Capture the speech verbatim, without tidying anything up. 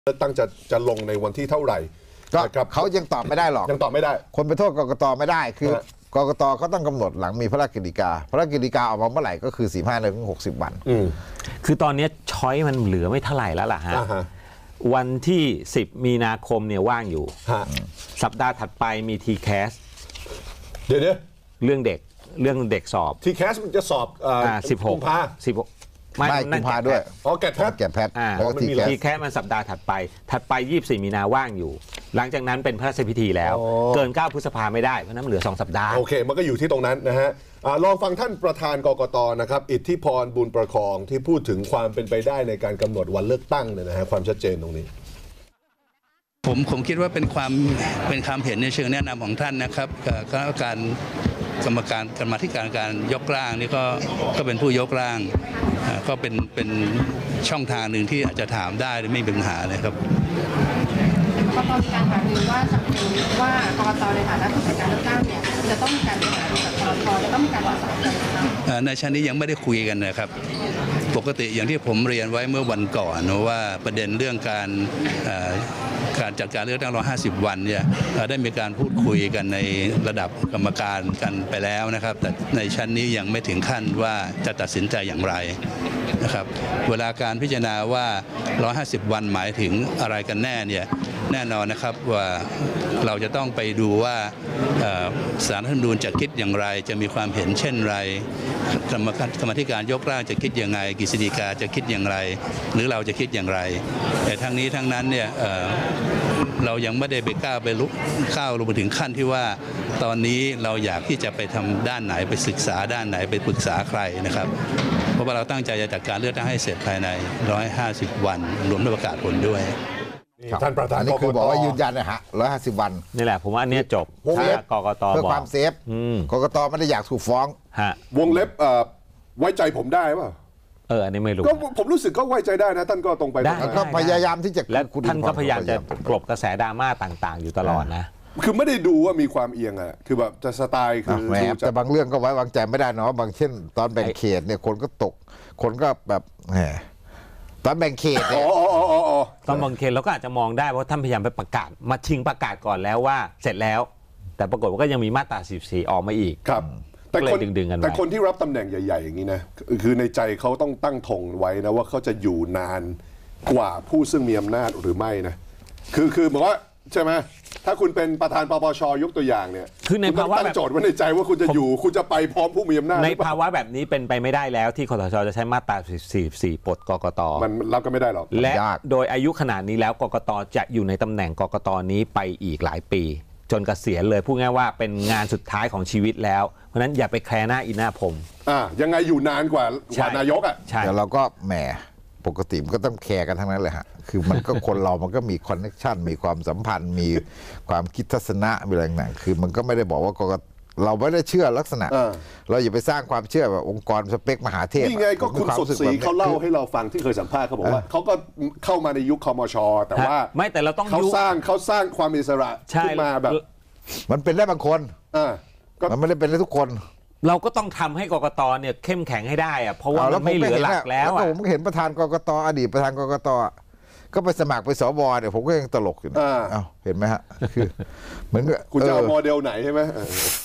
เลือกตั้งจะจะลงในวันที่เท่าไหร่ก็เขายังตอบไม่ได้หรอกยังตอบไม่ได้คนไปโทษกกตไม่ได้คือกกตเขาต้องกำหนดหลังมีพระราชกฤษฎีกาพระราชกฤษฎีกาออกมาเมื่อไหร่ก็คือสี่ห้าเดือนถึงหกสิบวันคือตอนนี้ช้อยมันเหลือไม่เท่าไหร่แล้วล่ะฮะวันที่สิบมีนาคมเนี่ยว่างอยู่สัปดาห์ถัดไปมีทีแคสเดี๋ยวเรื่องเด็กเรื่องเด็กสอบทีแคสมันจะสอบสิบหกพาสิบหกไม่กุมภาด้วยอ๋อแกะแพทแกะแพทแล้วก็ทีแคสมันสัปดาห์ถัดไปถัดไปยี่สิบสี่มีนาว่างอยู่หลังจากนั้นเป็นพระราชพิธีแล้วเกินเก้าพฤษภาไม่ได้เพราะนั้นเหลือสองสัปดาห์โอเคมันก็อยู่ที่ตรงนั้นนะฮะลองฟังท่านประธานกกตนะครับอิทธิพรบุญประคองที่พูดถึงความเป็นไปได้ในการกำหนดวันเลือกตั้งเนี่ยนะฮะความชัดเจนตรงนี้ผมผมคิดว่าเป็นความเป็นความเห็นในเชิงแนะนำของท่านนะครับคณะกรรมการกรรมการกรรมาธิการการยกร่างนี่ก็ก็เป็นผู้ยกร่างก็เป็นเป็นช่องทางหนึ่งที่อาจจะถามได้ไม่มีปัญหาเลยครับกกตมีการหารือว่าสังคมว่ากกตในฐานะผู้จัดการเลือกตั้งเนี่ยจะต้องมีการหารือกับกกตจะต้องมีการประสานกันในชั้นนี้ยังไม่ได้คุยกันนะครับปกติอย่างที่ผมเรียนไว้เมื่อวันก่อนว่าประเด็นเรื่องการการจัดการเลือกตั้งรอห้าสิบวันเนี่ยได้มีการพูดคุยกันในระดับกรรมการกันไปแล้วนะครับแต่ในชั้นนี้ยังไม่ถึงขั้นว่าจะตัดสินใจอย่างไรนะครับเวลาการพิจารณาว่าหนึ่งร้อยห้าสิบวันหมายถึงอะไรกันแน่เนี่ยแน่นอนนะครับว่าเราจะต้องไปดูว่าศาลรัฐธรรมนูญจะคิดอย่างไรจะมีความเห็นเช่นไรกรรมการกรรมธิการยกร่างจะคิดอย่างไรกฤษฎีกาจะคิดอย่างไรหรือเราจะคิดอย่างไรแต่ทั้งนี้ทั้งนั้นเนี่ยเรายังไม่ได้ไปก้าวไปลุกก้าวลงไปถึงขั้นที่ว่าตอนนี้เราอยากที่จะไปทำด้านไหนไปศึกษาด้านไหนไปปรึกษาใครนะครับเพราะว่าเราตั้งใจจะจัดการเลือกตั้งให้เสร็จภายในหนึ่งร้อยห้าสิบวันรวมทั้งประกาศผลด้วยท่านประธานนี่คือบอกว่ายืนยันนะฮะหนึ่งร้อยห้าสิบวันนี่แหละผมว่าอันนี้จบถ้ากกตเพื่อความเซฟกกตไม่ได้อยากถูกฟ้องวงเล็บไว้ใจผมได้ป่ะเอออันนี้ไม่รู้ก็ผมรู้สึกก็ไว้ใจได้นะท่านก็ตรงไปก็พยายามที่จะและท่านก็พยายามจะกลบกระแสดราม่าต่างๆอยู่ตลอดนะคือไม่ได้ดูว่ามีความเอียงอะคือแบบจะสไตล์คือแต่บางเรื่องก็ไว้วางใจไม่ได้เนาะบางเช่นตอนแบ่งเขตเนี่ยคนก็ตกคนก็แบบแหมตอนแบ่งเขตเนี่ยตอนแบ่งเขตเราก็อาจจะมองได้เพราะท่านพยายามไปประกาศมาชิงประกาศก่อนแล้วว่าเสร็จแล้วแต่ปรากฏว่าก็ยังมีมาตราสิบสี่ออกมาอีกครับแต่คนแต่คนที่รับตำแหน่งใหญ่ๆอย่างนี้นะคือในใจเขาต้องตั้งธงไว้นะว่าเขาจะอยู่นานกว่าผู้ซึ่งมีอำนาจหรือไม่นะคือคือบอกว่าใช่ไหมถ้าคุณเป็นประธานปปชยกตัวอย่างเนี่ยคือในภาวะตั้งโจทย์ไว้ในใจว่าคุณจะอยู่คุณจะไปพร้อมผู้มีอำนาจในภาวะแบบนี้เป็นไปไม่ได้แล้วที่คสช.จะใช้มาตราสี่สิบสี่ปลดกกต. มันรับก็ไม่ได้หรอกและโดยอายุขนาดนี้แล้วกกต.จะอยู่ในตำแหน่งกกต.นี้ไปอีกหลายปีจนเกษียณเลยพูดง่ายว่าเป็นงานสุดท้ายของชีวิตแล้วเพราะนั้นอย่าไปแคร์หน้าอีหน้าผมอ่ายังไงอยู่นานกว่ากว่านายกอ่ะใช่แต่เราก็แหมปกติมันก็ต้องแคร์กันทั้งนั้นเลยฮะคือมันก็คนเรามันก็มีคอนเนคชั่นมีความสัมพันธ์มีความคิดทัศนะมีอะไรต่างๆคือมันก็ไม่ได้บอกว่ากกตเราไม่ได้เชื่อลักษณะเราอย่าไปสร้างความเชื่อแบบองค์กรสเปคมหาเทพนี่ไงก็คุณสดศรีเขาเล่าให้เราฟังที่เคยสัมภาษณ์เขาบอกว่าเขาก็เข้ามาในยุคคมช.แต่ว่าไม่แต่เราต้องเขาสร้างเขาสร้างความอิสระขึ้นมาแบบมันเป็นได้บางคนมันไม่ได้เป็นได้ทุกคนเราก็ต้องทำให้กกตเนี่ยเข้มแข็งให้ได้อะเพราะว่ามันไม่เหลือหลักแล้วผมเห็นประธานกกตอดีตประธานกกตก็ไปสมัครไปสวเนี่ยผมก็ยังตลกอยู่นะเห็นไหมฮะคือเหมือนกับคุณจะเอาโมเดลไหนใช่ไหม